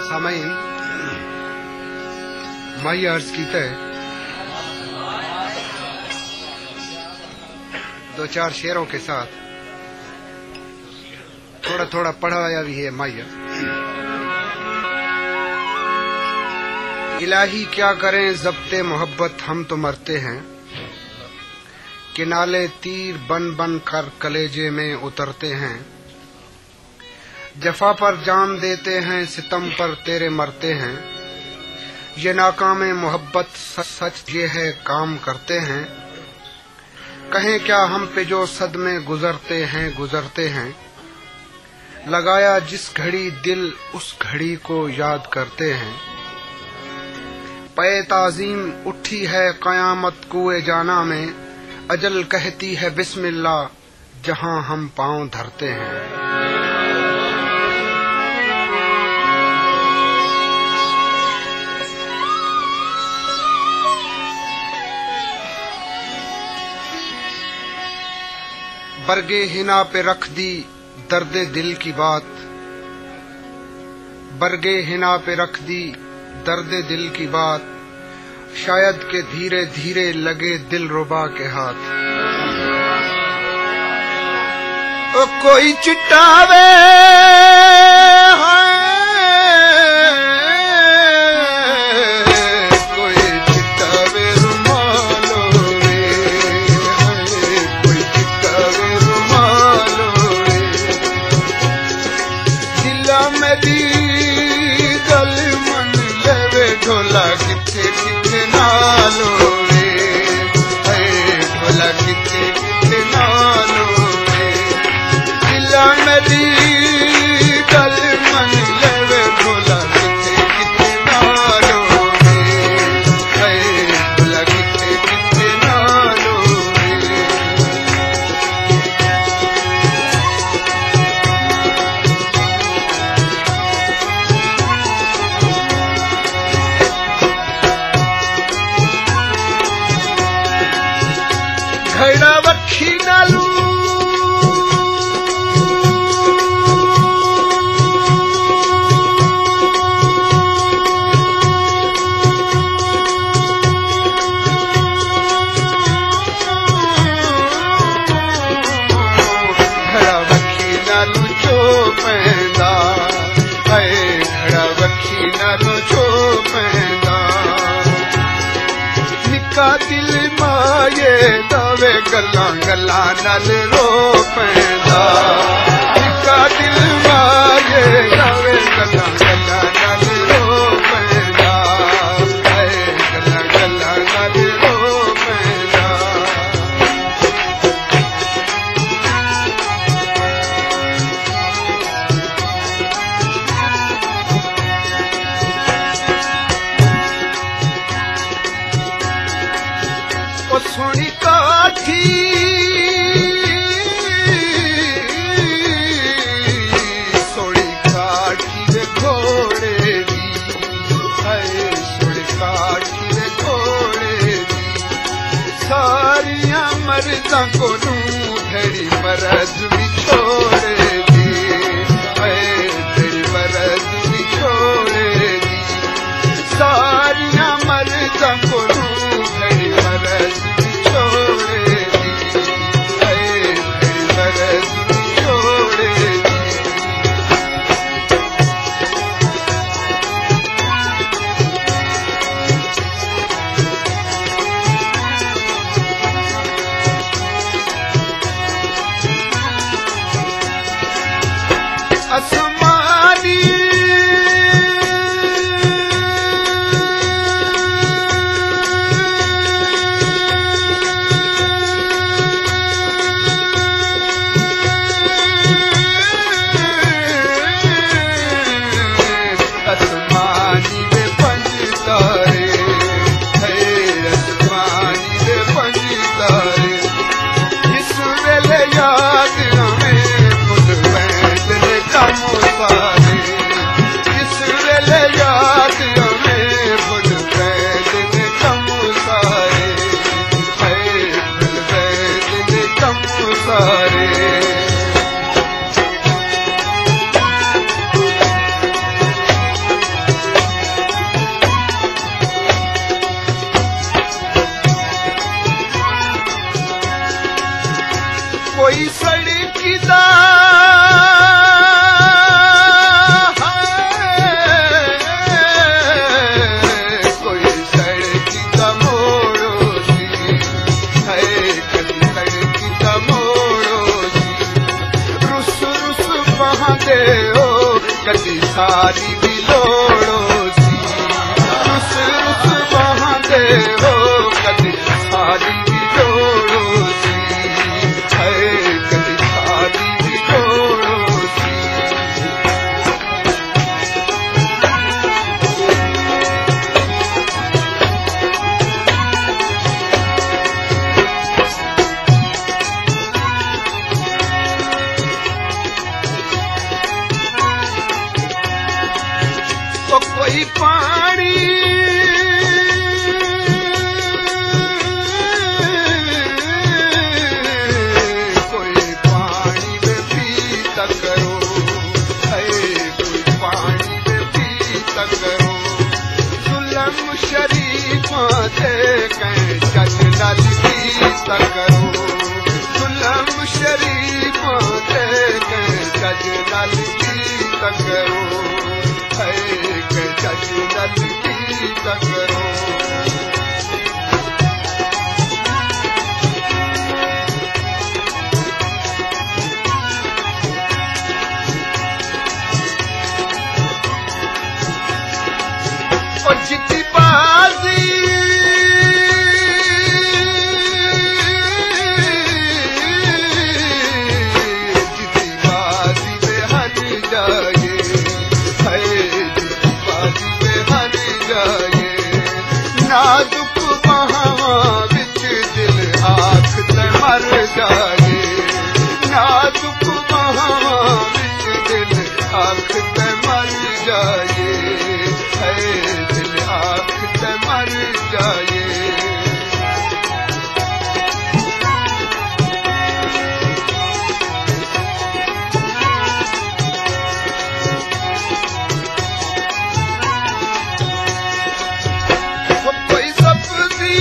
सामईन माही अर्ज की तय दो चार शेरों के साथ थोड़ा थोड़ा पढ़ाया भी है माया। इलाही क्या करें ज़ब्ते मोहब्बत हम तो मरते हैं, किनाले तीर बन बन कर कलेजे में उतरते हैं। जफा पर जान देते हैं सितम पर तेरे मरते हैं, ये नाकामे मोहब्बत सच ये है काम करते हैं। कहें क्या हम पे जो सदमे गुजरते हैं, लगाया जिस घड़ी दिल उस घड़ी को याद करते हैं। पे ताज़ीम उठी है कयामत कुए जाना में, अजल कहती है बिस्मिल्लाह जहां हम पांव धरते हैं। बरगे हिना पे रख दी दर्दे दिल की बात, बरगे हिना पे रख दी दर्दे दिल की बात, शायद के धीरे धीरे लगे दिल रुबा के हाथ। ओ कोई चिट्टावे ढोला किथे किथे नालो रे, ढोला किथे किथे नालो रे। दिला मेरी गल मन लेवे ढोला किथे किथे नालो रे, ढोला किथे किथे नालो रे। घड़ा वखी नालू चो पैदा, घड़ा वखी नालू चो पैदा। निका दिल माए दावे गल्ला गल्ला नल रो पैदा, निका दिल माए दावे गल्ला गल्ला नल रो पैदा, गल्ला गल्ला नल रो पैदा। ओ सोनी काठी सोनी काठी रे घोड़े दी, सोनी काठी रे घोड़े दी। सारियां मर्दां को नू भेड़ी मरद भी छोड़े दी, भेड़ी मरद भी छोड़े दी। सारियां मर्दां को नू भेड़ी मरद कदी सारी भी लोड़ो सी रुस रुस बहांदे हो कदी सारी भी लोड़ो सी है कदी सारी भी लोड़ो सी तो कोई पानी में पीता करो है कोई पानी में पीता करो जुल्म शरीफा थे कहीं जज नल पीता करो जुल्म शरीफा थे कहीं जज नल पीता करो है जज नल पीता करो जितनी बाजी में हर जाए है जितनी बाजी में हर जाए नाजुक बहावा बिच दिल आँख ते मर जाए नाजुक बहावा बिच दिल आँख ते मर जाए है आँख ते मर जाए वो कोई सब्जी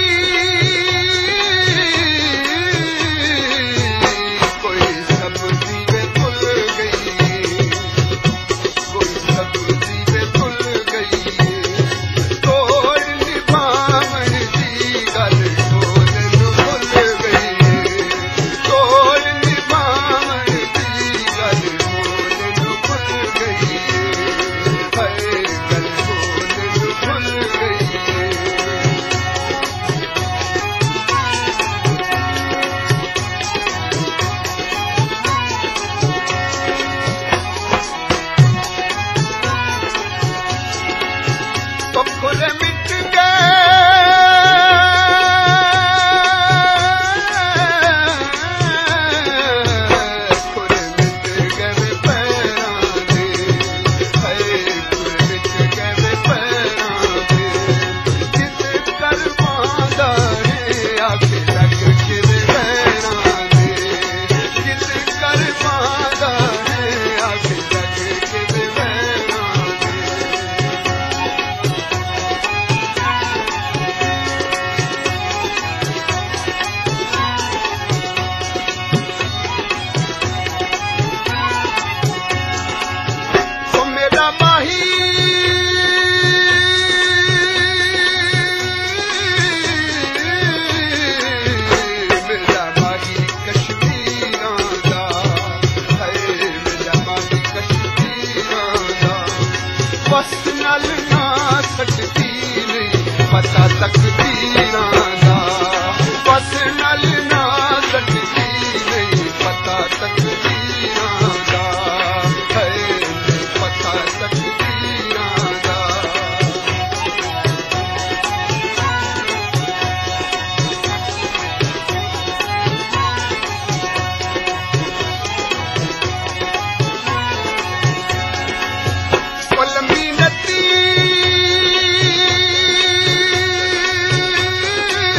में खुल गई कोई सब्जी में खुल गई तोड़ निभावन दी गल ढोल भुल गई तोड़ निभावन दी गल ढोल भुल गई है गल ढोल भुल गई तो फुल मिट गए फुल मिट गए पैरां दे है फुल मिट गए पैरां दे जिस करवांदा है आखे लग के पैरां दे जिस करवांदा है आखे लग के पैरां दे तो मेरा माही कश्मीरां दा है मेरा माही कश्मीरां दा बस नल ना सकती नहीं पता तकदीरां दा बस नल ना सकती नहीं पता तकदीरां दा है पता तकदीरां दा लंबी नदी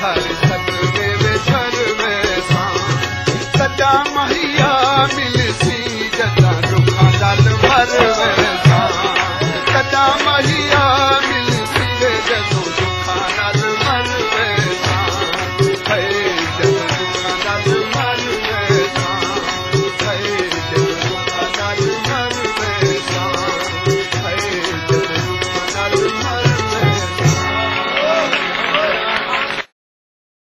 प्यार